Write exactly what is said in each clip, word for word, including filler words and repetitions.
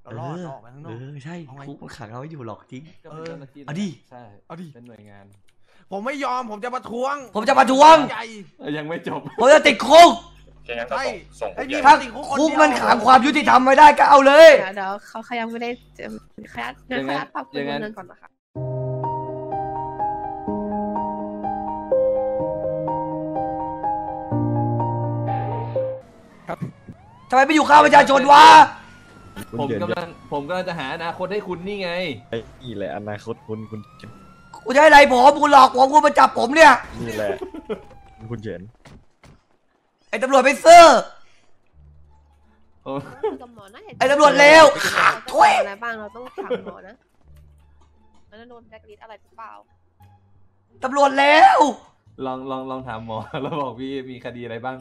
เรารอดออกไปข้างนอกเออใช่คุกมันขังเราไม่อยู่หรอกจริงก็เป็นเจ้าหน้าที่เอาดิใช่เอาดิเป็นหน่วยงานผมไม่ยอมผมจะประท้วงผมจะประท้วงยังไม่จบผมจะติดคุกใช่ส่งถ้าคุกมันขังความยุติธรรมไม่ได้ก็เอาเลยเดี๋ยวเขาเขายังไม่ได้ขยัดเงินขยัดปรับคุณเงินก่อนนะคะทำไมไม่อยู่ข้าวประชาชนวะผมกำลังผมกำลังจะหาอนาคตให้คุณนี่ไงนี่แหละอนาคตคุณคุณคุณจะให้อะไรผมคุณหลอกผมคุณมาจับผมเนี่ยนี่แหละคุณเฉินไอ้ตำรวจไปซื้อไอ้ตำรวจเลวขาดถ้วยอะไรบ้างเราต้องถามหมอนะแล้วโดนแบล็คลิสต์อะไรหรือเปล่าตำรวจเลวลองลองลองถามหมอแล้วบอกพี่มีคดีอะไรบ้าง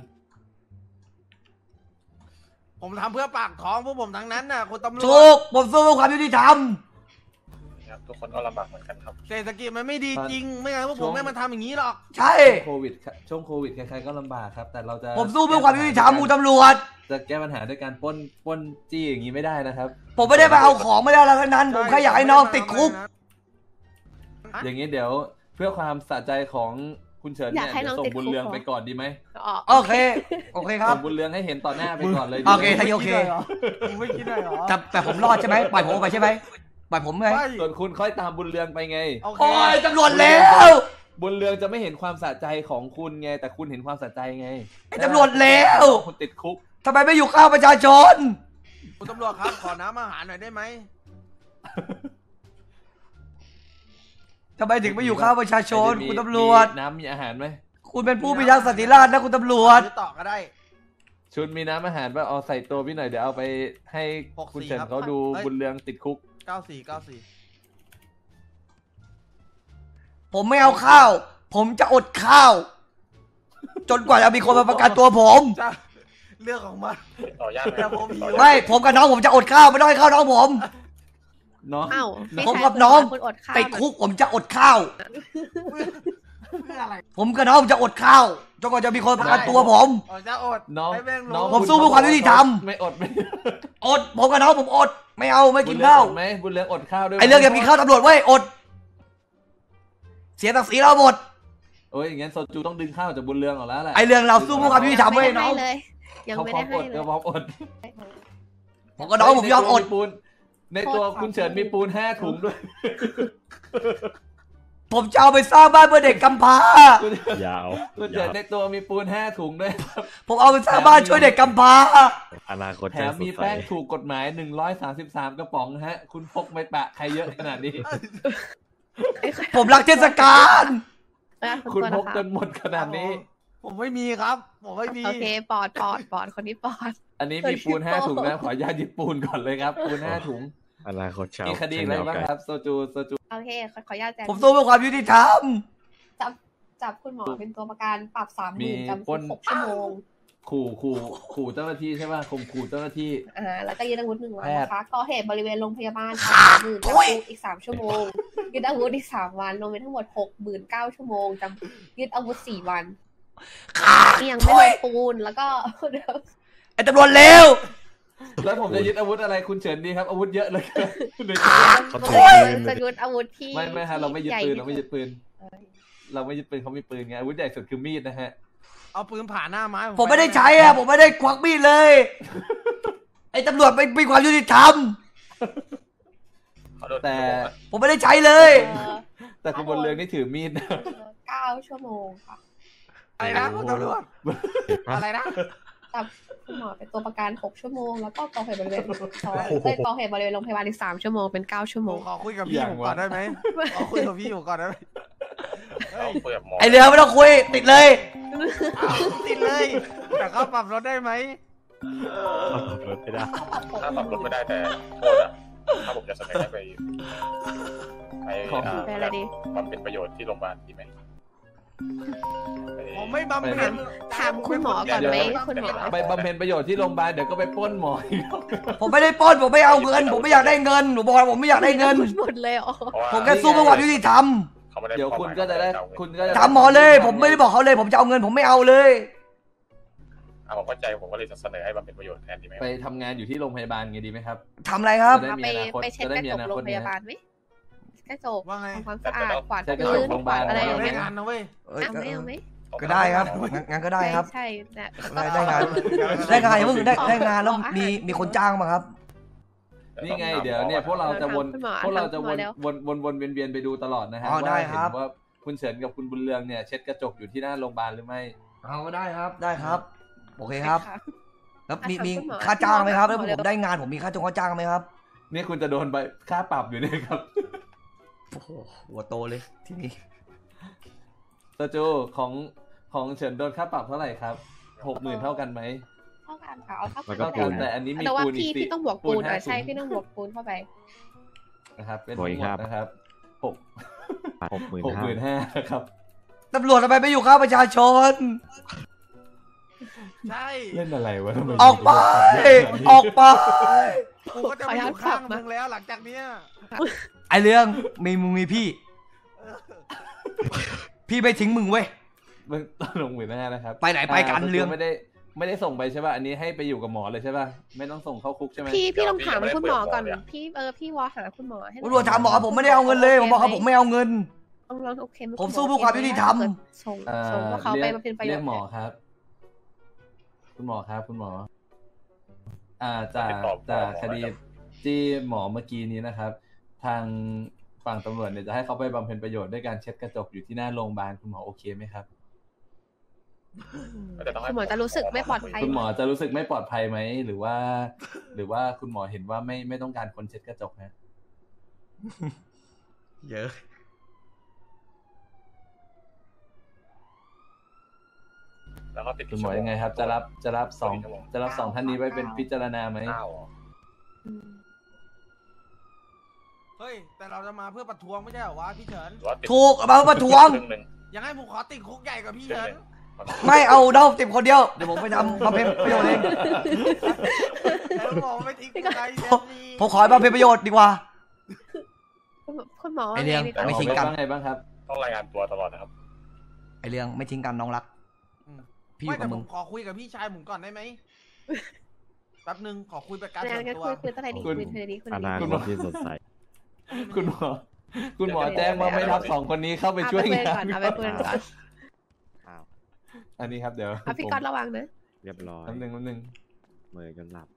ผมทำเพื่อปากท้องพวกผมทั้งนั้นน่ะคุณตำรวจถูกผมสู้เพื่อความยุติธรรมทุกคนก็ลำบากเหมือนกันครับเศรษฐกิจมันไม่ดีจริงไม่งั้นพวกผมไม่มาทำอย่างนี้หรอกใช่โควิดช่วงโควิดใครๆก็ลำบากครับแต่เราจะผมสู้เพื่อความยุติธรรมมูตำรวจจะแก้ปัญหาด้วยการปล้นปล้นจี้อย่างนี้ไม่ได้นะครับผมไม่ได้ไปเอาของไม่ได้แล้วนั้นผมแค่อยากให้น้องติดคุกอย่างนี้เดี๋ยวเพื่อความสะใจของคุณเฉินเนี่ยส่งบุญเรืองไปก่อนดีไหมโอเคโอเคครับส่งบุญเรืองให้เห็นต่อหน้าไปก่อนเลยโอเคถ้าโอเคผมไม่คิดได้หรอแต่ผมรอดใช่ไหมปล่อยผมไปใช่ไหมปล่อยผมไงส่วนคุณค่อยตามบุญเรืองไปไงโอ้ยตำรวจแล้วบุญเรืองจะไม่เห็นความสะใจของคุณไงแต่คุณเห็นความสะใจไงไอ้ตำรวจแล้วคุณติดคุกทำไมไม่อยู่ข้าวประชาชนคุณตำรวจครับขอน้ำอาหารหน่อยได้ไหมทำไมถึงไม่อยู่ข้าวประชาชนคุณตำรวจน้ำมีอาหารไหมคุณเป็นผู้พิทักษ์สันติราษฎร์นะคุณตำรวจต่อก็ได้ชุดมีน้ำอาหารว่าเอาใส่ตัวพี่หน่อยเดี๋ยวเอาไปให้คุณเฉินเขาดูบุญเรืองติดคุกเก้าสี่เก้าสี่ผมไม่เอาข้าวผมจะอดข้าวจนกว่าจะมีคนมาประกันตัวผมเรื่องของมันต่อยากไม่ผมกับน้องผมจะอดข้าวไม่ต้องให้ข้าวน้องผมน้องผมกับน้องติดคุกผมจะอดข้าวผมกับน้องจะอดข้าวจนกว่าจะมีคนประกันตัวผมจะอดน้องผมสู้เพื่อความยุติธรรมไม่อดไม่อดผมกับน้องผมอดไม่เอาไม่กินข้าวไหมบุญเรืองอดข้าวด้วยไอเรื่องอยากกินข้าวตำรวจเว้ยอดเสียศักดิ์ศรีเราหมดโอ้ยอย่างงั้นโซจูต้องดึงข้าวจากบุญเรืองออกแล้วแหละไอเรื่องเราสู้เพื่อความยุติธรรมเว้ยน้องยังไม่ได้ให้เลยเขาพร้อมอดผมกับน้องผมยอมอดปูนในตัวคุณเฉินมีปูนห้าถุงด้วยผมจะเอาไปสร้างบ้านเพื่อเด็กกำพร้ายาวคุณเฉินในตัวมีปูนห้าถุงด้วยผมเอาไปสร้างบ้านช่วยเด็กกำพร้าอนาคตแถมมีแป้งถูกกฎหมายหนึ่งร้อยสามสิบสามกระป๋องฮะคุณพกไม่ปะใครเยอะขนาดนี้ผมรักเทศกาลคุณพกจนหมดขนาดนี้ผมไม่มีครับผมไม่มีโอเคปอดปอดปอดคนนี้ปอดอันนี้มีปูนห้าถุงนะขออนุญาตยึดปูนก่อนเลยครับปูนห้าถุงอนาคตชาวมีคดีอะไรบ้างครับโซจูโซจูโอเคขออนุญาตแจ้งผมสู้เพื่อความยุติธรรมจับจับคุณหมอเป็นตัวประกันปรับสามหมื่นจำคุกหกชั่วโมงขู่ขู่ขู่เจ้าหน้าที่ใช่ป่ะข่มขู่เจ้าหน้าที่อ่าแล้วก็ยึดอาวุธหนึ่งวันนะคะก่อเหตุบริเวณโรงพยาบาลสามหมื่นจำคุกอีกสามชั่วโมงยึดอาวุธอีกสามวันรวมเป็นทั้งหมดหกหมื่นเก้าชั่วโมงจำยึดอาวุธสี่วันนี่ยังไม่ได้ปูนแล้วก็ไอ้ตำรวจเลวแล้วผมจะยึดอาวุธอะไรคุณเฉินดีครับอาวุธเยอะเลยจะยึดอาวุธที่ไม่ไม่ฮะเราไม่ยึดปืนเราไม่ยึดปืนเราไม่ยึดปืนเขามีปืนไงอาวุธใหญ่สุดคือมีดนะฮะเอาปืนผ่าหน้าไม้ผมไม่ได้ใช้อ่ะผมไม่ได้ควักมีดเลยไอ้ตำรวจไม่มีความยุติธรรมแต่ผมไม่ได้ใช้เลยแต่คุณบนเรือนี่ถือมีดเก้าชั่วโมงค่ะอะไรนะคุณตำรวจอะไรนะจับคุณหมอเป็นตัวประกันหกชั่วโมงแล้วก็ก่อเหตุบริเวณซอยก่อเหตุบริเวณโรงพยาบาลอีกสามชั่วโมงเป็นเก้าชั่วโมงขอคุยกับพี่ผมก่อนได้ไหมขอคุยกับพี่ผมก่อนได้ไหมไอเรือไม่ต้องคุยติดเลยติดเลยแต่เขาปรับรถได้ไหมปรับรถไม่ได้ถ้าปรับรถไม่ได้แต่โทษอะถ้าผมจะเสนอให้ไปไปอะไรดีบำเพ็ญประโยชน์ที่โรงพยาบาลดีไหมผมไม่บำเพ็ญถามคุณหมอก่อนไหมคุณหมอไปบำเพ็ญประโยชน์ที่โรงพยาบาลเดี๋ยวก็ไปปล้นหมอผมไม่ได้ปล้นผมไม่เอาเงินผมไม่อยากได้เงินหนูบอกผมไม่อยากได้เงินหมดเลยอ๋อผมแค่สู้เพื่อความยุติธรรมเดี๋ยวคุณก็จะได้คุณก็จะถามหมอเลยผมไม่ได้บอกเขาเลยผมจะเอาเงินผมไม่เอาเลยอ่ะผมเข้าใจผมก็เลยจะเสนอให้บำเพ็ญประโยชน์แทนดีไหมไปทำงานอยู่ที่โรงพยาบาลไงดีไหมครับทำอะไรครับจะได้มีไปอนาคตไปเช็ดจะได้กระมีจอก นาโรคงตพเนี่ยยาบาลไหมกระจกว่าไงทำความสะอาดกวาดใช้กระจพื้กนโรงกวาดอะไรอพยาย่างบาลเงี้ยได้งานนะเว้ยเอ้ยเอาไหมเอาไหมก็ได้ครับงั้นงั้นก็ได้ครับใช่ใช่นะได้ได้งานได้งานอย่าเพิ่งได้ได้งานแล้วมีมีคนจ้างมาครับนี่ไงเดี๋ยวเนี่ยพวกเราจะวนคุณหมอพวกเราจะคุณหวมอน แล้ววนวนวนเวียนเวียนไปดูตลอดนะฮะอ๋อได้ว่าครับเห็นว่าคุณเฉินกับคุณบุญเรืองเนี่ยเช็ดกระจกอยู่ที่หน้าโรงพยาบาลหรือไม่เอาก็ได้ครับได้ครับโอเคครับค่ะแล้วมีอ่ะมีคุณหมอค่าจ้างไหมครับคุแล้วณหมอผเร็มวได้งานผมมีค่าจงค่าจ้างไหมครับนี่คุณจะโดนใบค่าปรับอยู่เนี่ยครับโอ้โหหัวโตเลยที่นี่โซจูของของเฉินโดนค่าปรับเท่าไหร่ครับหกหมื่นเท่ากันไหมเท่ากันค่ะเอาเท่าแล้วกัก็เท่าปูกันนแต่อันนี้มีแต่ว่าปูนอีพี่กสี่พี่ต้องบวกปูนห้าอ่ะใช่ศูนย์พี่ต้องบวกปูนเข้าไปนะครับเป็นโอ้ยทั้งหมครัดบนะครับหกหกหมื่นหกหมื่นห้าห้าครับตำรวจทำไมไม่อยู่ข้างประชาชนใช่เล่นอะไรวะทำไมออกไปออกไปกูก็จะไปอยู่ข้างมึงแล้วหลังจากเนี้ยไอเรื่องมีมึงมีพี่ พี่ไม่ทิ้งมึงเว้ยมึงต้องลงหมื่นห้านะครับไปไหนไปกันาเรื่องไม่ได้ไม่ได้ส่งไปใช่ป่ะอันนี้ให้ไปอยู่กับหมอเลยใช่ป่ะไม่ต้องส่งเข้าคุกใช่ไหมพี่พี่ลองถามเดี๋ยวคุณหมอก่อนเดี๋ยวพี่เออพี่วอหาคุณหมอให้หน่อยตำรวจถามหมอผมไม่ได้เอาเงินเลยผมบอกครับผมไม่เอาเงินลองลองโอเคไหผมสู้เพื่อความยุติธรรมส่งเอ่อส่งว่าเขาไปรียกมาเป็นประโยเรีชยกน์หมอครับ คุณหมอครับ คุณหมอ อ่าจากติดต่อจากหมอคดีหน่อยครับที่หมอเมื่อกี้นี้นะครับ ทางฝั่งตำรวจเนี่ยจะให้เขาไปบำเพ็ญประโยชน์ด้วยการเช็ดกระจกอยู่ที่หน้าโรงพยาบาลคุณหมอโอเคไหมครับแต่ต้องให้คุณหมอจะรู้สึกไม่ปลอดภัยคุณหมอจะรู้สึกไม่ปลอดภัยไหมหรือว่า หรือว่าคุณหมอเห็นว่าไม่ไม่ต้องการคนเช็ดกระจกนะเยอะแล้วก็ติดคุณหมอยังไงครับ จะรับจะรับสองชั่วโมงจะรับสองท่านนี้ไว้เป็นพิจารณาไหมเก้าเหรออืมเฮ้ยแต่เราจะมาเพื่อประท้วงไม่ใช่เหรอวะพี่เฉินหรือว่าติดถูกเอามาประท้วงครึ่งหนึ่งยังให้ผมขอติดคุกใหญ่กับพี่ครึ่งเฉิหนนึ่งไม่เอาเด้าติมคนเดียวเดี๋ยวผมไปทำบำเพ็ญประโยชน์เองแล้วบอกว่าไม่ทิ้งกูใครเดี๋ยผวมนี้ผมขอให้บำเพ็ญประโยชน์ดีกว่าคุณหมอคุณหมอไอ้เรื่องว่าไม่ไงทิ้งกันว่าไงบ้างครับต้องรายงานตัวตลอดนะครับไอเรื่องไม่ทิ้งกันน้องรัก พี่อไม่ยู่กัแต่บผมึมงขอคุยกับพี่ชายผมก่อนได้ไหมแป๊บนึงขอคุยเป็นการงาส่นวนกันตัวคุยคุยตั้งแต่ดีคุณคุยเธอดีคุยอดีนาคุณคหมตอที่สดใสคุณหมอ คุณหมอแจ้งว่าไม่รับสองคนนี้เข้าไปเอาช่วยไปคุยงาก่อน นเอาไปคุยก่อนอ้าวอันนี้ครับเดี๋ยวเอาพี่ก๊อตระวังนะเรียบร้อยแป๊บนึงแป๊บนึงเมื่อยจนหลับ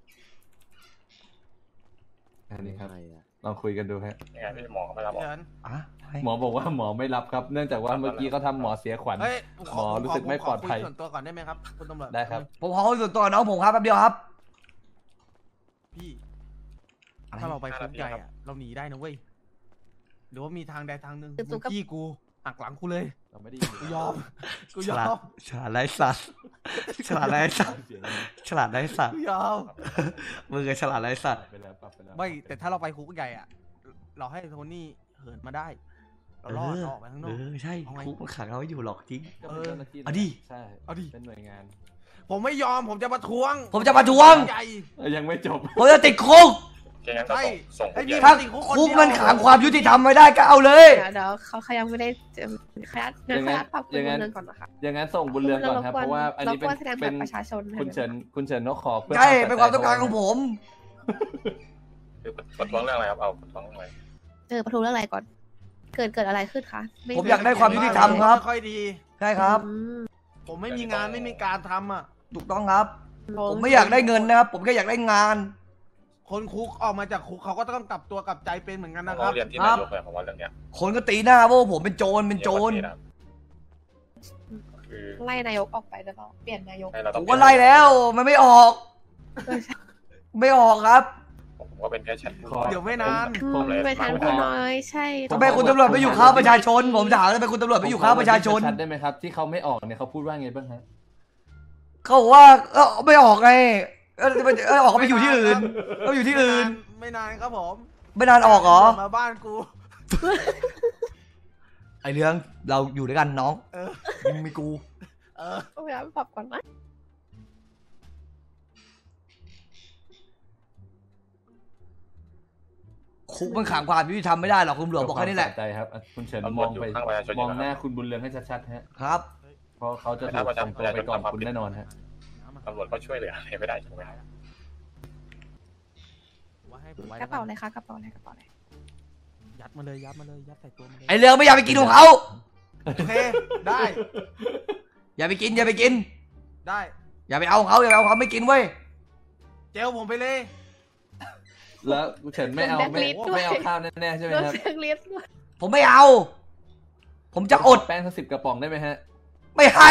อันนี้ครับใครอะลองคุยกันดูฮะยังไงพี่หมอเขาไม่รับหรพี่อกเฉินอ่ะให้หมอบอกว่าหมอไม่รับครับ เนื่องจากว่าเมื่อกี้เขาทำหมอเสียขวัญเฮ้ยหมอรู้สึกไม่ปลอดภัยขคุส่วนตัวก่อนได้ไหมครับคุณตำรวจได้ครับผมขอคุยส่วนตัวกับน้องผมครับแป๊บเดียวครับพี่อะไรถ้าเราไปคุกใหญ่อะเราหนีได้นะเว้ยหรือว่ามีทางใดทางหนึ่งคือมึตุ๊งกกับจี้กูหักหลังกูเลยเราไม่ได้ยินกูยอมกูฉยอลาดมฉลาดไร้สัตว์ฉลาดไร้สัตว์เสียงอะไรฉลาดไร้สัตกูว์ยอมมึงไงฉลาดไร้สัตว์ไปแล้วปรับไปแล้วไม่แต่ถ้าเราไปคุกใหญ่อะเราให้โทนี่เหินมาได้ เรารอดเออเราออกไปข้างนเออกอใช่เอาไงคุกมันขังเราไว้อยู่หรอกจริงก็เป็นเจ้าหน้าที่นะเอาดิใช่เอาดิเป็นหน่วยงานผมไม่ยอมผมจะประท้วงผมจะประท้วงใหญ่เอ้ยยังไม่จบผมจะติดคุกแค่งั้นก็ใช่ส่งส่งไอ้ผู้พี่ใหญ่ถ้าติดคุกคนคุกเดียวมันขังความยุติธรรมไม่ได้ก็เอาเลยเดี๋ยวเดี๋ยวเขาเขายังไม่ได้จะขยัดเงินขยัดปรับคุณอย่างนั้นเงินก่อนนะคะอย่างนั้นส่งบุญเรืองก่อนครับ เพราะว่าอันนี้เป็นรบกวนแสดงเป็บัตนรประชาชนคุณเฉินคุณเฉินนกขอเพื่อใช่เป็นความต้องการของผมคือประท้วงเรื่องอะไรครับเอาประท้วงเรื่องอะไรเออประท้วงเรื่องอะไรก่อน เกิดเกิดอะไรขึ้นคะไผมอยากได้ความยุติธรรมครับไม่ค่อยดีใช่ครับอืมผมไม่มีงานไม่มีการทำอ่ะถูกต้องครับ ผมไม่อยากได้เงินนะครับ ผมแค่อยากได้งานคนคุกออกมาจากคุกเขาก็ต้องกลับตัวกลับใจเป็นเหมือนกันนะคเรารับเรียนที่ครันาบยกเลยผมว่าเรื่องเนี้ยคนก็ตีหน้าว่าผมเป็นโจรเป็นโจรเยกว่าที่นะคือไล่นายกออกไปแล้วเราเปลี่ยนนายกให้เราผต้องมก็ไล่แล้วมันไม่ออกเออใช่ไม่ออกครับผมก็เป็นแค่แชทขอเดี๋ยวไม่นานอืมผมเลยไปทางคุณน้อยใช่ทำไมคุณตำรวจไม่อยู่ข้างประชาชน ผมถามทำไมคุณตำรวจไม่อยู่ข้างประชาชนชัดได้ไหมครับ ที่เขาไม่ออกเนี่ยเขาพูดว่าไงบ้างฮะเขาบอกว่าเออไม่ออกไงเออเออออกก็ไปอยู่ที่อื่นก็อยู่ที่อื่นไม่นานครับผมไม่นานออกเหรอมาบ้านกูไอเรื่องเราอยู่ด้วยกันน้องเออมึงมีกูเออก็พยายามปรับก่อนนะคุกมันขังความยุติธรรมไม่ได้หรอกคุณตำรวจบอกแค่นี้แหละใจครับอ่ะคุณเฉินตำรมวอจงอยู่ไปข้างประชาชนอมอยู่ งนะหน้าครับคุณบุญเรืองให้ชัดๆฮะครับเพราะเขาจะถูกส่งตัวไปก่อนคุณแน่นอนฮะน้ตำรวจก็ช่วยเหลืออะไรไม่ได้ถูกไหมครับว่าให้ผมไว้กระเป๋าอะไรคะกระเป๋าอะไรกระเป๋าอะไรยัดมาเลยยัดมาเลยยัดใส่ตัวมาเลยไอ้เรื่องไม่อยากไปกินของเขาโอเคได้อย่าไปกินอย่าไปกินได้อย่าไปเอาของเขาอย่าไปเอาของเขาไม่กินเว้ยเจลผมไปเลยแล้วเฉินไม่เอาไม่ไม่เอาข้าวแน่ๆใช่ไหมโดนครับแบล็คลิสต์ด้วยผมไม่เอา ผมจะอดแป้งสักสิบกระป๋องได้ไหมฮะไม่ให้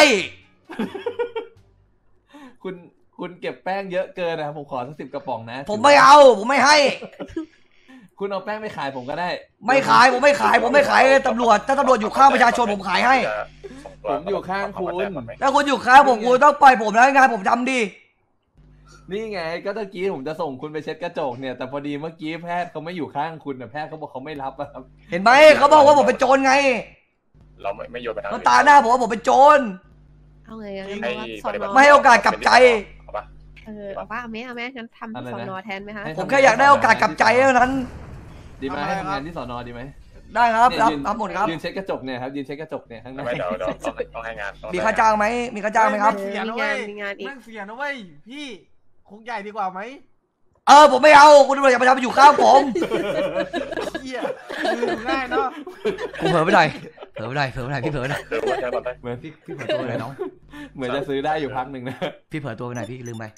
คุณคุณเก็บแป้งเยอะเกินนะครับผมขอสักสิบกระป๋องนะผมไม่เอา ผมไม่ให้คุณเอาแป้งไปขายผมก็ได้ไม่ขายผมไม่ขายผมไม่ขายตำรวจถ้าตำรวจอยู่ข้างประชาชนผมขายให้ผมอยู่ข้างคุณถ้าคุณอยู่ข้างผมคุณต้องปล่อยผมแล้วงานผมทำดีนี่ไงก็ตะกี้ผมจะส่งคุณไปเช็ดกระจกเนี่ยแต่พอดีเมื่อกี้แพทย์เขาไม่อยู่ข้างคุณนะแพทย์เขาบอกเขาไม่รับอะครับเห็นไหมเขาบอกว่าผมเป็นโจรไงเราไม่ไม่โยนไปทางเขาตาหน้าผมว่าผมเป็นโจรเอาไงงั้นให้สอนอไม่ให้โอกาสกลับใจเอาปะเออเอาว่าเอาไหมเอาไหมงั้นทำที่สอนอแทนไหมคะผมแค่อยากได้โอกาสกลับใจเท่านั้นดีไหมให้ทำงานที่สอนอดีไหมได้ครับเนี่ยรับยืนรับหมดครับยืนเช็ดกระจกเนี่ยครับยืนเช็ดกระจกเนี่ยข้างหน้าไม่เดี๋ยวเดี๋ยวต้องต้องให้งานต้องมีค่าจ้างไหมมีค่าจ้างไหมครับเสียนะมีเว้งานยมีงานอีกแม่งเสียนะเว้ยพี่คุกใหญ่ดีกว่าไหมเออผมไม่เอาคุณตำรวจอย่ามาทำอยู่ข้างผมเหี้ยลืมง่ายเนาะกูเผลอไปหน่อยเผลอไปหน่อยเผลอไปหน่อยพี่เผลอหน่อยเดี๋ยวว่าจะมาได้เหมือนพี่พี่เผลอตัวไปหน่อยน้องเหมือนจะซื้อได้อยู่พักหนึ่งนะพี่เผลอตัวไปหน่อยพี่ลืมไป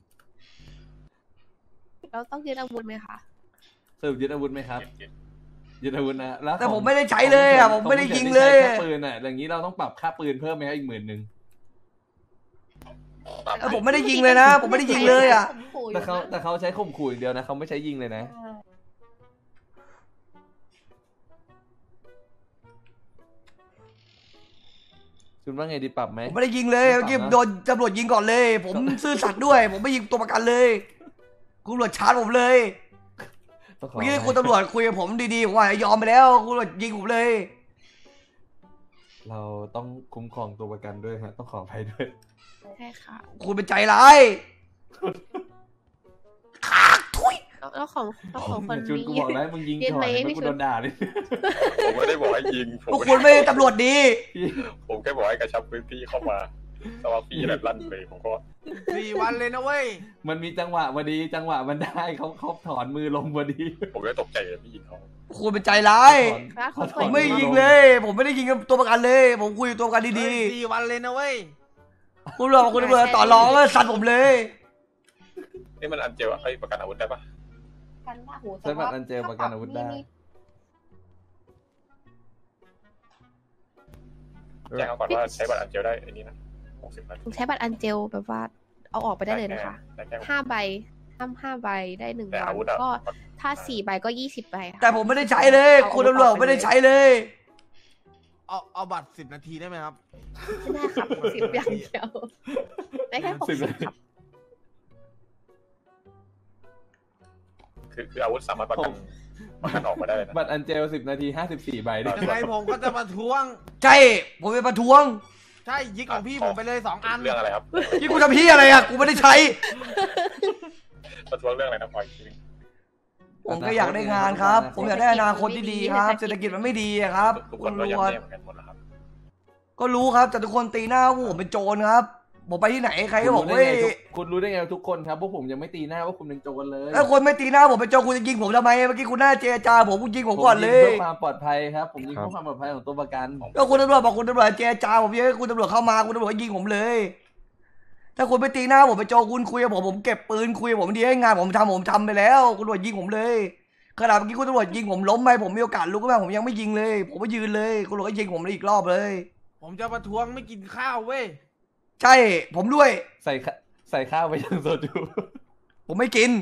เราต้องยึดอาวุธไหมคะสรุปยึดอาวุธไหมครับยึดอาวุธนะแล้วแต่ผมไม่ได้ใช้เลยอ่ะผมไม่ได้ยิงเลยแค่ปืนอ่ะอย่างนี้เราต้องปรับค่าปืนเพิ่มไหมครับอีกหมื่นหนึ่งแต่ผมไม่ได้ยิงเลยนะ ผมไม่ได้ยิงเลยอ่ะขู่อยู่แต่เขานะแต่เขาใช้ข่มขู่อย่างเดียวนะเขาไม่ใช้ยิงเลยนะคุณว่าไงดีปรับไหมผมไม่ได้ยิงเลยเมื่อกี้โดนตำรวจยิงก่อนเลย ผมซื่อสัตย์ด้วย ผมไม่ยิงตัวประกันเลยคุณตำรวจชาร์จผมเลยต้องขอเมื่อกี้คุณตำรวจคุยกับผมดีๆผมว่ายอมไปแล้วคุณตำรวจยิงผมเลยเราต้องคุ้มครองตัวประกันด้วยฮะต้องขออภัยด้วยใช่ค่ะคุณเป็นใจร้ายขากทุยแล้วแล้วของแล้วของคนชุนนี้กูบอกแล้วมึงยิงยิงก่อนไหมไม่พี่กูชุนโดนด่าเลยผมไม่ได้บอกให้ยิงผมพวกคุณไม่ใช่ตำรวจดีผมแค่บอกให้กระชับพื้นที่เข้ามาแต่ว่าพี่แบบลั่นเลยผมก็สี่วันเลยนะเว้ยมันมีจังหวะพอดีจังหวะมันได้เขาเขาถอนมือลงพอดีผมก็ตกใจเลยพี่ยิงเขาคุณเป็นใจร้ายถอนเขาถถอผนมไม่ยิงเลย ผมไม่ได้ยิงกับตัวประกันเลย ผมคุยกับตัวประกันดีเฮ้ยสี่วันเลยนะเว้ยๆคุณตำรวจคุณตำรวจต่อรองแล้วสัตว์ผมเลยนี่มันอันเจลอะเอ้ยประกันอาวุธได้ปะกันละหูใช้บัตรอันเจลประกันอาวุธได้แจ้งเขาก่อนว่าใช้บัตรอันเจลได้ไอ้นี่นะหกสิบนาทีใช้บัตรอันเจลแบบว่าเอาออกไปได้เลยนะคะได้แค่ห้าใบห้ามห้าใบได้หนึ่งแต่วัอาวุธนอะก็ถ้าสี่ใบก็ยี่สิบใบค่ะแต่ผมไม่ได้ใช้เลย คุณตำรวจไม่ได้ใช้เลยเอาเอาบัตรสิบนาทีได้ไหมครับไม่ได้ครับสิบอย่างเดียวได้แค่หกสิบครับคือคืออาวุธสามารถประกันประกันออกมาได้เลยนะบัตรอันเจลสิบนาทีห้าสิบสี่ใบด้วยยังไงผมก็จะมาทวงใช่ ผมเป็นประท้วงใช่ยิกของพี่ผมไปเลยสองอันเรื่องอะไรครับที่กูทำพี่อะไรอ่ะ กูไม่ได้ใช้ประท้วงเรื่องอะไรนะพลอยอีกทีนึงผมก็อยากได้งานครับ ผมอยากได้อนาคตที่ดีครับ เศรษฐกิจมันไม่ดีอะครับทุกคคุนณก็ตำยัรงวจแย่เหมือนกันหมดแล้วครับก็รู้ครับ แต่ทุกคนตีหน้าว่าผมเป็นโจรครับ ผมไปที่ไหนใครก็บอกคุณรู้เฮ้ยได้ไงทุกคุณรู้ได้ไงทุกคนครับพวกผมยังไม่ตีหน้าว่าคุณเป็นโจรเลยถ้าคนไม่ตีหน้าผมเป็นโจรคุณจะยิงผมทำไม เมื่อกี้คุณหน้าเจรจาผมคุณยิงผมก่อนเลผมยงเพื่อความปลอดภัยครับ ผมยิงเพื่อความปลอดภัยของตัวประกันก็คุณตำรวจบอกคุณตำรวจเจรจาผมเยอะคุณตำรวจเข้ามาคุณตำรวจยิงผมเลย ถ้าคุณไปตีหน้าผมเป็นโจรคุณคุยกับผมผมเก็บปืนคุยกับผมดีให้งานผมทำผมทำไปแล้ว คุณตำรวจยิงผมเลยขนาดเมื่อกี้คุณตำรวจยิงผมล้มไปผมมีโอกาสลุกขึ้นมาผมยังไม่ยิงเลย ผมก็ยืนเลยคุณตำรวจก็ยิงผมอีกรอบเลยผมจะประท้วงไม่กินข้าวเว้ยใช่ผมด้วยใส่ข้าใส่ข้าวไปยังโซจูผมไม่กิน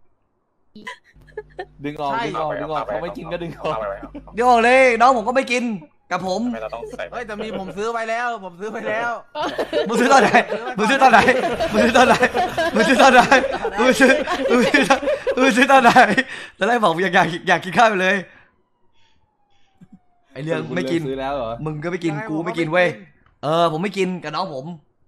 ดึงออกดึงออกดึงออกเขาไม่กินก็ดึงออกเอาไปไว้เอาเดี๋ยวออกเลยน้องผมก็ไม่กินกับผมทำไมเราต้องใส่เฮ้ยแต่มีผมซื้อไปแล้ว ผมซื้อไปแล้วมึงซื้อตอนไหนมึงซื้อตอนไหนมึงซื้อตอนไหนมึงซื้อตอนไหนมึงซื้อมึงซื้อมึงซื้อตอนไหนตอนแรกบอกอยากอยากอยากกินข้าวไปเลยไอเรื่องไม่กินซื้อแล้วเหรอมึงก็ไม่กินกูไม่กินเว้ยเออผมไม่กินกับน้องผม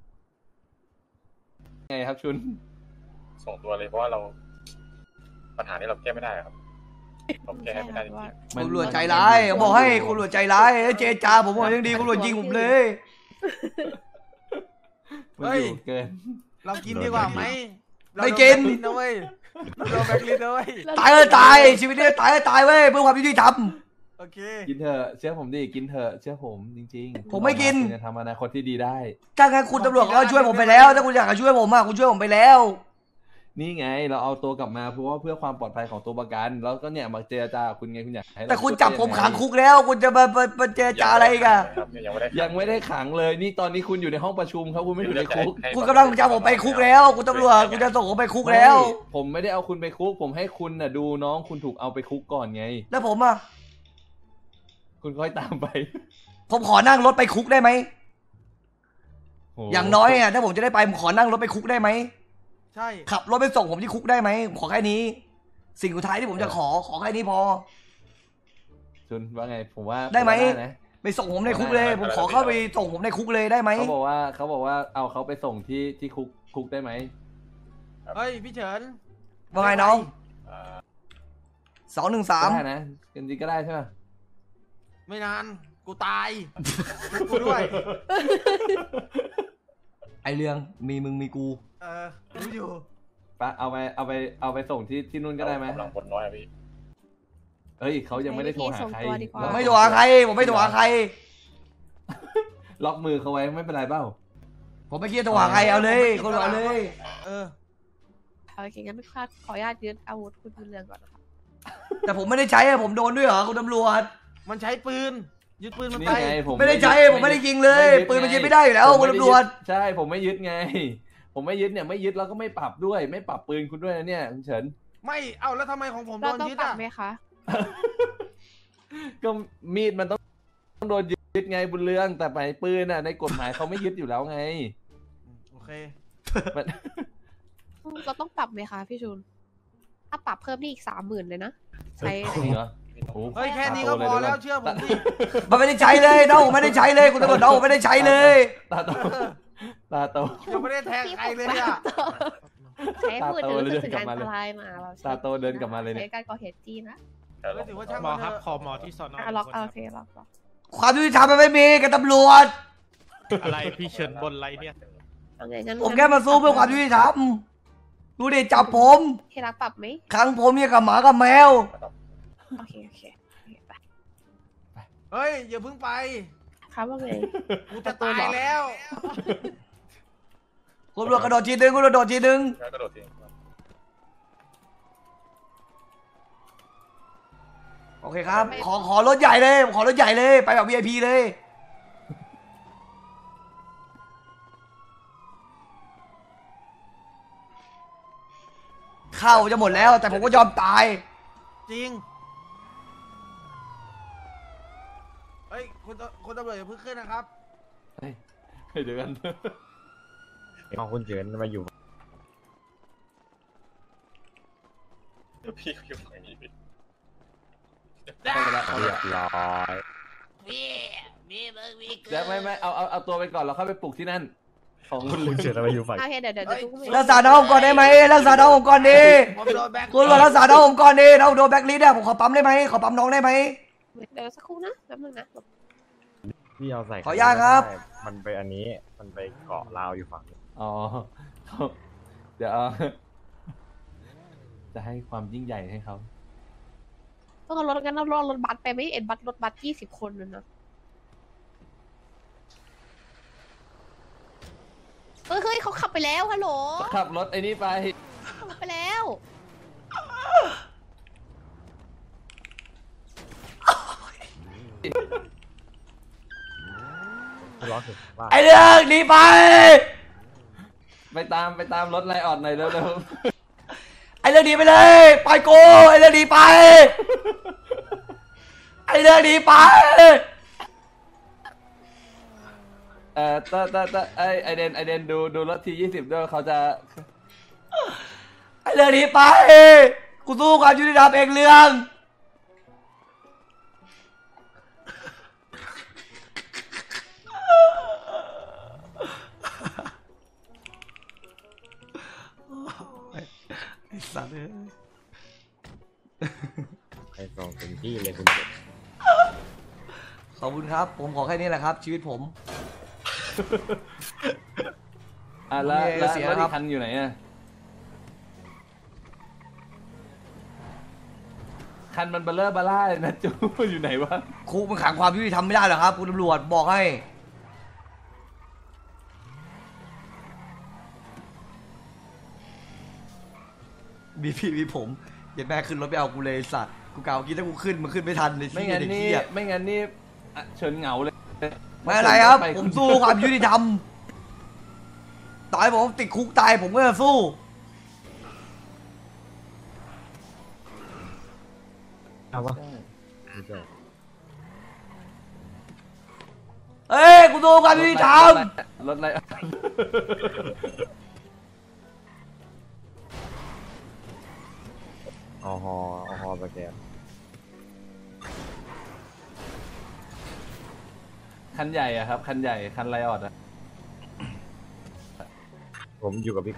ไงครับชุนส่งตัวเลยเพราะว่าเราปัญหานี้เราแก้ไม่ได้ครับเราแก้ไม่ได้จริงคุณตำรวจใจร้ายบอกให้คุณตำรวจใจร้ายเจรจาผมบอกยังดีคุณตำรวจยิงผมเลยมันอยู่เกินเรากินดีกว่าไหมไม่กินเราโดนแบล็คลิสต์นะเว้ยเราโดนแบล็คลิสต์นะเว้ยตายก็ตายชีวิตนี้ตายก็ตายเว้ยเพื่อความยุติธรรมโอเคกินเถอะเชื่อผมดิกินเถอะเชื่อผมจริงๆผมไม่กินคุณจะทำอนาคตที่ดีได้ถ้างั้นคุณตำรวจก็ช่วยผมไปแล้ว ถ้าคุณอยากจะช่วยผมอะคุณช่วยผมไปแล้วนี่ไงเราเอาตัวกลับมาเพราะว่าเพื่อความปลอดภัยของตัวประกันแล้วก็เนี่ยมาเจรจากับคุณไงคุณอยากให้เราแต่คุณจับผมขังคุกแล้ว คุณจะมามามาเจรจาอะไรอีกันครับยังไม่ได้ยังไม่ได้ขังเลยนี่ตอนนี้คุณอยู่ในห้องประชุมครับคุณไม่อยู่ในคุกให้คุณกำลังจะเอาผมไปคุกแล้ว คุณตำรวจคุณจะส่งผมไปคุกแล้วไม่ผมไม่ได้เอาคุณไปคุก ผมให้คุณน่ะดูน้องคุณถูกเอาไปคุกก่อนไงแล้วผมอะคุณค่อยตามไปผมขอนั่งรถไปคุกได้ไหมโหอย่างน้อยอะถ้าผมจะได้ไปผมขอนั่งรถไปคุกได้ไหมใช่ขับรถไปส่งผมที่คุกได้ไหมขอแค่นี้ สิ่งสุดท้ายที่ผมจะขอขอแค่นี้พอชุนว่าไงผมว่าได้ไหมผว่านะไปส่งผมในคุกเลย ผมขอเข้าไปส่งผมในคุกเลยได้ไหมเขาบอกว่าเขาบอกว่าเอาเขาไปส่งที่ที่คุกคุกได้ไหมเฮ้ยพี่เฉินว่าไงน้องอ่าสองหนึ่งสามได้นะจริงๆก็ได้ใช่ไหมไม่นานกูตายกูด้วยไอเรื่องมีมึงมีกูเออรู้อยู่ปะเอาไปเอาไปเอาไปส่งที่ที่นู่นก็ได้ไหมกำลังพลน้อยอะพี่เฮ้ยเขายังไม่ได้โทรหาใครให้วิธีส่งตัวดีกว่าผมไม่โทรหาใคร ผมไม่โทรหาใครล็อกมือเขาไว้ไม่เป็นไรเปล่าผมไม่คิดจะโทรหาใครเอาเลยคนเอาเลยเออโอเคงั้นขอขออนุญาตยึดอาวุธคุณบุญเรืองก่อนนะครับแต่ผมไม่ได้ใช้อะผมโดนด้วยเหรอคุณตำรวจมันใช้ปืนยึดปืนมันนี่ไปไงผมไม่ได้ใช้ผมไม่ได้ยิงเลยไม่ดปืนมันยิงงไม่ได้อยู่แล้วผมคุณไม่ไตำรวจใช่ผมไม่ยึดไง ผมไม่ยึดเนี่ยไม่ยึดแล้วก็ไม่ปรับด้วย ไม่ปรับปืนคุณด้วยนะเนี่ยคุณเฉินไม่เอาแล้วทำไมของผมโดเรานต้องยึดปรับอ่ะไหมคะก็มีดมันต้องต้องโดนยึดไงบุญเรืองแต่หมายปืนน่ะในกฎหมายเขาไม่ยึดอยู่แล้วไงโอเคมันเราต้องปรับไหมคะพี่ชุนถ้าปรับเพิ่มนี่อีกสามหมื่นเลยนะใช้จริงเหรอโอ้โหเฮ้ยแค่นี้ก็พอแล้วเชื่อผมดิมันไม่ได้ใช้เลยน้องผมไม่ได้ใช้เลยคุณตำรวจน้องผมไม่ได้ใช้เลยตาโตตาโตยังไม่ได้แทงใครเลยอ่ะใช้หมื่นหนึ่งรู้สึกถึงตาอันโตเลยตรายมาเราตาโตเดินกลับมาเลยเนี่ยใช้การก่อเหตุจี้นะเดี๋ยวเฮ้ยถือว่าช่างหมอมันคเถรับอะขอหมอที่สอนออ่ะล็อกเอาโอเคล็อกล็อกความยุติธรรมมันไม่มีกับตำรวจอะไรพี่เฉินบนไรเนี่ยเอาไงงั้นผมแค่มาสู้เพื่อความยุติธรรมดูดิจับผมที่รักปรับไหมขังผมเนี่ยกับหมากับแมวโอเคโอเคโอเคไปเฮ้ยอย่าเพิ่งไปครับว่าไงกูจะตายแล้วคุณตำรวจกระโดดทีนึงคุณตำรวจกระโดดทีนึงแล้วกระโดดทิ้งครับโอเคครับ ขอขอรถใหญ่เลยขอรถใหญ่เลยไปแบบ วี ไอ พี เลยข้าวจะหมดแล้วแต่ผมก็ยอมตายจริงเฮ้ยคุณตคุณตำรวจอย่าเพิ่งขึ้นนะครับเฮ้ยเดี๋ยวกันน้องคุณเฉินมาอยู่เดี๋ยวพี่เขาอยู่ฝั่งนี้พี่เข้าไปแล้วเข้าไปเรียแล้วบร้อยเดี๋ยวไม่ไม่เอาเอาเอาตัวไปก่อนเราเข้าไปปลุกที่นั่น ของคุณเฉินมาอยู่ฝั่งโอเคเดี๋ยวเดี๋ยวเดี๋ยวทุกคนรักษาน้องผมก่อนได้ไหมรักษาน้องผมก่อนดิผมโดนแบล็คคุณว่ารักษาน้องผมก่อนดิน้องโดนแบล็คลิสต์อะผมขอปั๊มได้ไหมขอปั๊มน้องได้ไหมเดี๋ยวสักครู่นะแป๊บนึงนะพี่เอาใส่ขออนุญาตครับมันไปอันนี้มันไปเกาะราวอยู่ฝั่งนี้อ๋อเขาเดี๋ยวเอาจะให้ความยิ่งใหญ่ให้เขาต้องเอารถกันเอารถรถบัสไปไหม่เอ็นบัสรถบัสยี่สิบคนเลยนะเฮ้ยเฮ้ยเขาขับไปแล้วฮัลโหลขับรถไอ้นี่ไปขับไปแล้วร้องถึงว่าไอเรื่องหนีไปไปตามไปตามรถไลออดหน่อยเร็วไอเรื่องหนีไปเลยไปโกไอเรื่องหนีไปไอเรื่องหนีไปๆเอ่อตาตาตาไอไอเดนไอเดนดูดูรถทียี่สิบด้วยเขาจะไอเรื่องหนีไปกูสู้ความยุติธรรมเองเรื่องไอสัตว์ไปส่งถึงที่เลยคุณเฉินขอบคุณครับผมขอแค่นี้แหละครับ ชีวิตผมอ่ะแล้วโอเคแล้วเสียแล้วครัอีบกคันอยู่ไหนอ่ะคันมันเบลเลอร์บาร่าเลยนะจู อยู่ไหนวะคุกมันขังความยุติธรรมไม่ได้หรอกครับคุณตำรวจบอกให้มีพี่มีผมเดี๋ยวแม่ขึ้นรถไปเอากูเลยไอ้สัตว์กูกล่าวกินถ้ากูขึ้นมันขึ้นไม่ทันเลยไม่ที่งั้นเด็กนี่เหี้ยไม่งั้นนี่อ่ะเฉินเหงาเลยไม่อะไรครับไปผมสู้ความยุติธรรมต่อให้ผมติดคุกตายผมก็จะสู้เอาวะไม่ใช่เอ้ยกูสู้ความยุติธรรมรถอะไรออฮอออฮอสแกนคันใหญ่อะครับ คันใหญ่คันไลออดอะผมอยู่กับพี่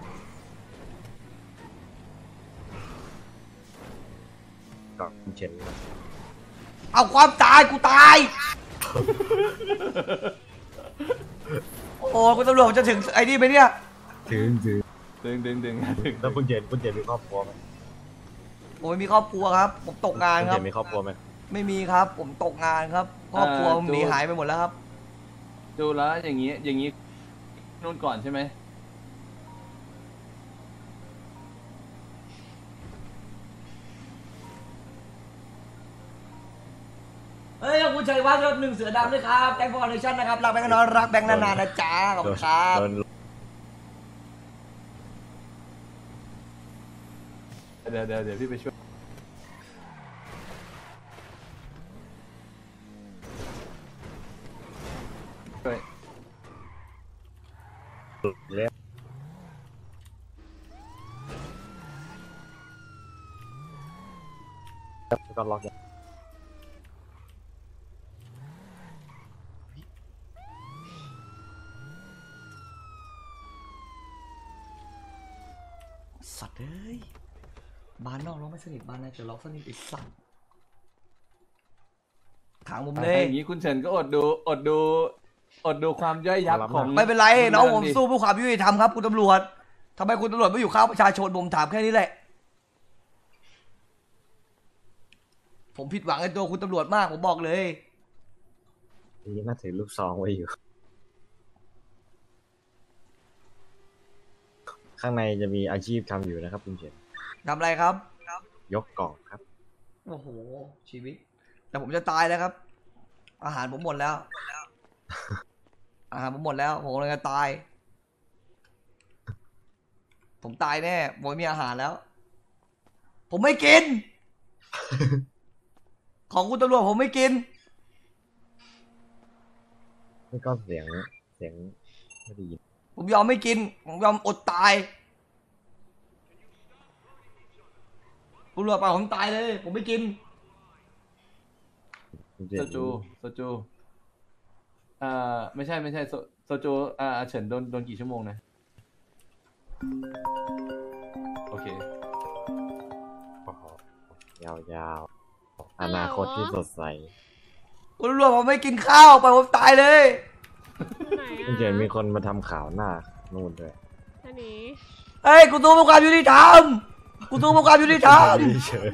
กับคุณเฉินเอาความตายกูตาย โอ้คุณตำรวจจะถึงไอ้นี่ไหมเนี่ยถึงถึงดึงดึงดึงดึงแล้วคุณเฉินคุณเฉินมีครอบครัวไหมผมไม่มีครอบครัวครับ ผมตกงานคุณครัเฉิบนมีครอบครัวไหมไม่มีครับ ผมตกงานครับ ครอบครัวผมหนีหายไปหมดแล้วครับดูแล้วอย่างงี้อย่างงี้นู่นก่อนใช่ไหมเฮ้ยขอบคุณชัยวัฒน์ครับหนึ่งเสือดำด้วยครับแบงค์ฟอร์เนชั่นนะครับรักแบงค์นอนรักแบงค์นานๆนะจ๊ะขอบคุณครับโดนเดี๋ยวเดี๋ยวเดี๋ยวพี่ไปช่วยช่วยแล้วก็ล็อกอย่างสัตว์เอ้ยบ้านนอกล็อกไม่สนิทบ้านในจะล็อกสนิทไอ้สัตว์ขังผมเลถ้าย อย่างงี้คุณเฉินก็อดดูอดดูอดดูความย่อยยับของไม่เป็นไรคุณน้องดิผมสู้เพื่อความยุติธรรมครับคุณตำรวจทำไมคุณตำรวจไม่อยู่ข้างประชาชนผมถามแค่นี้แหละ ผมผิดหวังในตัวคุณตำรวจมากผมบอกเลยนี่น่าถือลูกซองไว้อยู่ ข้างในจะมีอาชีพทำอยู่นะครับคุณเฉินทำอะไรครับยกกล่องครับโอ้โหชีวิต แต่ผมจะตายแล้วครับ อาหารผมหมดแล้ว อาหารผมหมดแล้ว ผมเลยจะตาย ผมตายแน่ผมไม่มีอาหารแล้ว ผมไม่กิน ของคุณตำรวจผมไม่กินนี่ก็เสียงเสียงไม่ได้ยินผมยอมไม่กิน ผมยอมอดตายตำรวจเปล่าผมตายเลย ผมไม่กินคุณเฉิโซนจูโซจูอ่าไม่ใช่ไม่ใช่โซโซจูอ่าเฉินโดนโดนกี่ชั่วโมงนะโอเคโอ้โหยาวๆ อนาคตที่สดใสคุณตำรวจผมไม่กินข้าวไปผมตายเลยไหนอ่ะคุณเฉินมีคนมาทำข่าวหน้านู่นด้วยอันนี้เฮ้ยกูสู้เพื่อความยุติธรรมกูสู้เพื่อความยุติธรรมเฉิน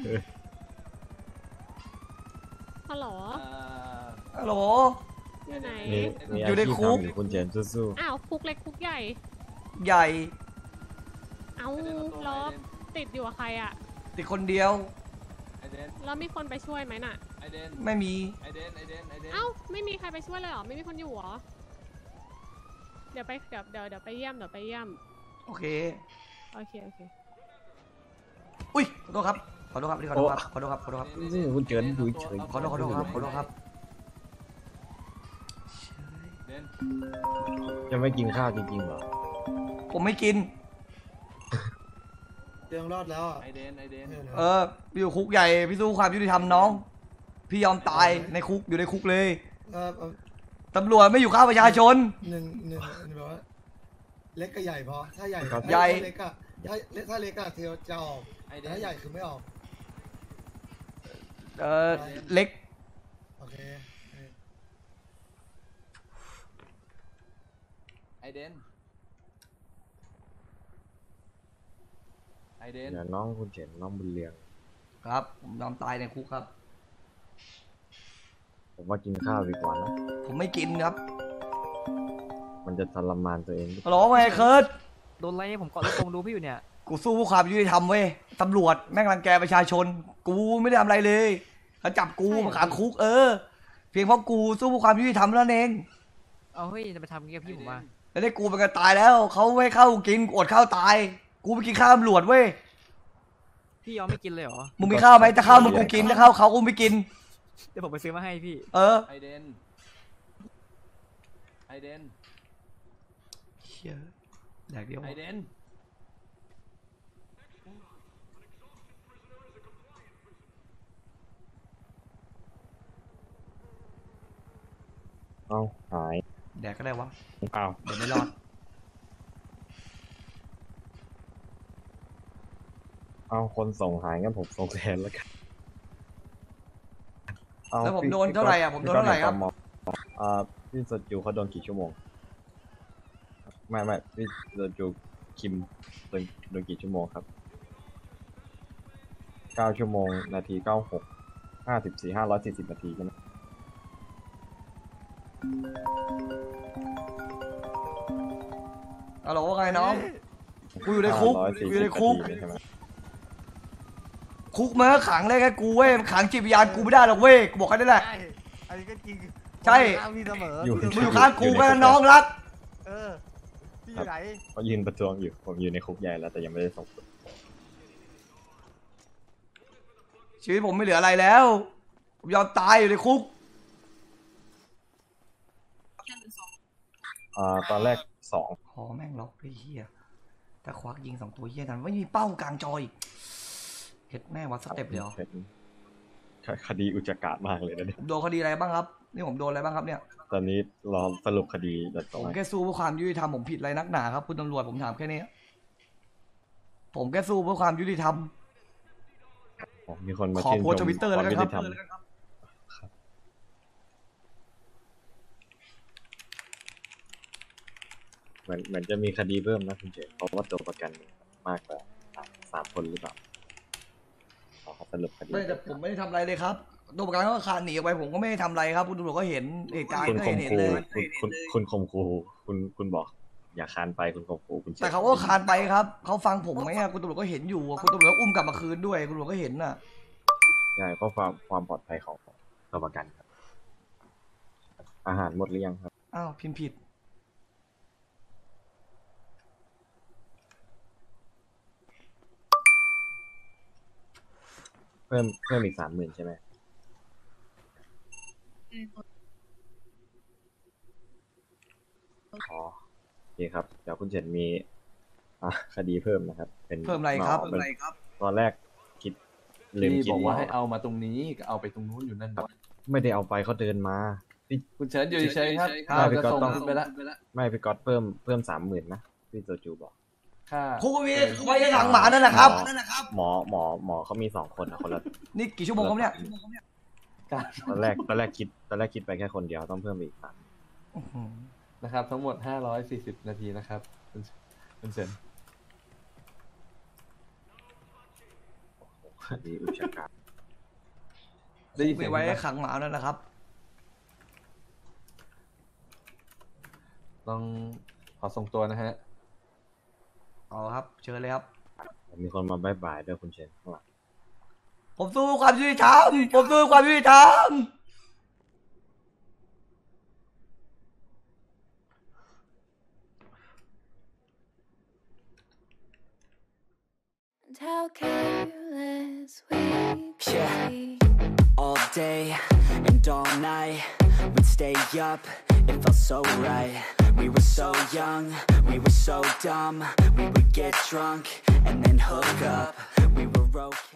ฮัลโหลฮัลโหลอยู่ไหนมีมีอยู่ในอาชีพคุกทำอยู่คุณเฉินสู้อ้าวคุกเล็กคุกใหญ่ใหญ่เอ้าล้อติดอยู่กับใครอ่ะติดคนเดียวไอเดนแล้วมีคนไปช่วยไหมน่ะไอเดนไม่มีไอเดนไอเดนไอเดนเอ้าไม่มีใครไปช่วยเลยเหรอ ไม่มีคนอยู่เหรอ เดี๋ยวไปเดี๋ยวเดี๋ยวเดี๋ยวไปเยี่ยมเดี๋ยวไปเยี่ยมโอเคโอเคโอเคอุ้ยขอโทษครับขอโทษครับขอโทษครับขอโทษครับขอโทษครับๆนี่คุณเฉินดูเฉยขอโทษขอโทษครับขอโทษครับเดนจะไม่กินข้าวจริงๆเหรอผมไม่กินยังรอดแล้วอ่ะไอเดนไอเดนเออพี่อยู่คุกใหญ่พี่สู้ความยุติธรรมน้อง พี่ยอมตายในคุกอยู่ในคุกเลยเออเออตำรวจไม่อยู่ข้างประชาชนหนึ่งหนึ่งแบบว่าเล็กกับใหญ่พอ ถ้าใหญ่ครับใหญ่ถ้าเล็กอะถ้าถ้าเล็กอะเทวจะออกไอเดแต่นถ้าใหญ่คือไม่ออกเออเล็กโอเคไอเดนเดนเดี๋ยวน้องคุณเฉินน้องบุญเรืองครับผมยอมตายในคุกครับผมว่ากินข้าวดีกว่านะผมไม่กินครับมันจะทรมานตัวเองฮัลโหลไงเคิร์ดโดนไล่ผมเกาะรถตรงดูพี่อยู่เนี่ยกูสู้เพื่อความยุติธรรมเว้ยตำรวจแม่งรังแกประชาชน กูไม่ได้ทำอะไรเลยเขาจับกูมาขังคุกเออ เพียงเพราะกูสู้เพื่อความยุติธรรมนั่นเองเอาเฮ้ยจะไปทำอย่างเงี้ยพี่ผมมาแล้วได้กูเป็นกันตายแล้วเขาไม่ให้เข้ากินกูอดข้าวตาย กูไปกินข้าวตำรวจเว้ยพี่ยอมไม่กินเลยเหรอมึงมีข้าวไหมถ้าข้าวมึงกูกินถ้าข้าวเขากูไม่กินเดี๋ยวผมไปซื้อมาให้พี่เออไอเดนไอเดนเชี่ยแดกเดียวไอเดนเอาหายแดกก็ได้วะอ้าวเดี๋ยวไม่รอดเอาคนส่งหายงั้นผมส่งแทนแล้วกันเอาแล้วผมพี่โดนเท่าไหร่อ่ะผมโดนเท่าไหร่ครับพี่ก้อนเอ่อพี่สดจูเขาโดนกี่ชั่วโมงไม่ไม่พี่สดจูคิมโดนโดนกี่ชั่วโมงครับเก้าชั่วโมงนาทีเก้าหกห้าสิบสี่ห้าร้อยสี่สิบนาทีใช่ไหมฮัลโหลว่าไงน้อง กูอยู่ในคุกห้าร้อยสี่อสิบยู่ในคุกนาทีใช่ไหมคุกมันก็ขังได้แค่กูเว้ยมันขังจิตวิญญาณกูไม่ได้หรอกเว้ยกูบอกแค่นั้นแหละใช่อันนี้ก็จริงใช่ผมข้างพี่เสมออยู่มึงอยู่ข้างกูแค่นั้นน้องรักเออพี่อยู่ไหนเขายืนประท้วงอยู่ผมอยู่ในคุกใหญ่แล้วแต่ยังไม่ได้ส่งผลชีวิตผมไม่เหลืออะไรแล้ว ผมยอมตายอยู่ในคุกอ่าตอนแรกสองพอแม่งล็อกไอ้เหี้ยแต่ควักยิงสองตัวเหี้ยนั้นไม่มีเป้ากลางจออีกเฮ็ดแม่วัดสเต็ปเดียวเป็นคดีอุจจาระมากเลยนะเนี่ยผมโดนคดีอะไรบ้างครับ นี่ผมโดนอะไรบ้างครับเนี่ยตอนนี้รอสรุปคดีแต่ตผอนมนี้แค่สู้เพื่อความยุติธรรมผมผิดอะไรนักหนาครับคุณตำรวจผมถามแค่นี้ ผมแค่สู้เพื่อความยุติธรรมอ๋อมีคนมาขอชื่นโพสชต์มทวิตเตอร์แล้วกันครับวามยุติธรรมเหมือนเหมือนจะมีคดีเพิ่มนะคุณเจนเพราะว่าตัวประกันมากกว่าสามสามคนหรือเปล่าขอสรุปคดีไม่แต่ผมไม่ได้ทำอะไรเลยครับตัวประกันก็คานหนีออกไปผมก็ไม่ได้ทำอะไรครับคุณตำรวจก็เห็นเหตุการณ์คุณก็ข่มเห็นขู่เลยคุณคุณคุณข่มขู่คุณคุณบอก อย่าคานไปคุณข่มขู่คุณจนแต่เขาก็คานไปครับเขาฟังผมไหมอะคุณตำรวจก็เห็นอยู่อะคุณตำรวจก็อุ้มกลับมาคืนด้วยคุณตำรวจก็เห็นน่ะใช่เพราะความความปลอดภัยของตัวประกันครับ อาหารหมดหรือยังครับอ้าวพิมพ์ผิดเพิ่มเพิ่มอีกสามหมื่นใช่ไหมอ๋อโอเคครับ เดี๋ยวคุณเฉินมีอ่ะคดีเพิ่มนะครับ เป็นเพิ่มอะไรครับหเพิ่มอะไรครับตอนแรกคิดลืมพี่คิดบอกว่าให้หมเอามาตรงนี้ก็เอาไปตรงนู้นอยู่นั่นไม่ได้เอาไปเขาเดินมาพี่คุณเฉินอยู่เฉยๆครับใช่เราพี่จะก็ส่งต้องคุณไปละไม่พี่ก๊อตเพิ่มเพิ่มสามหมื่นนะพี่โจจูบอกค่าครูวิทย์ไว้ในหลังหมานั่นแหละครับหมอหมอหมอเขามีสองคนนะคนละนี่กี่ชั่วโมงครับเนี่ยการตอนแรกตอนแรกคิดตอนแรกคิดไปแค่คนเดียวต้องเพิ่มอีกสามอื้อหือนะครับ ทั้งหมดห้าร้อยสี่สิบนาทีนะครับคุณคุณเฉินคดีอุจจาระได้ยินเสีไม่ยงไว้ไหมขังหมานั่นแหละครับต้องขอส่งตัวนะฮะเอาครับ เชิญเลยครับมีคนมาบายบายด้วยคุณเชนข้างหลังผมสู้เพื่อความยุติธรรมผมสู้เพื่อความยุติธรรม How careless we yeah. All day and all night we'd stay up, it felt so right. We were so young, we were so dumb. We would get drunk and then hook up. We were okay.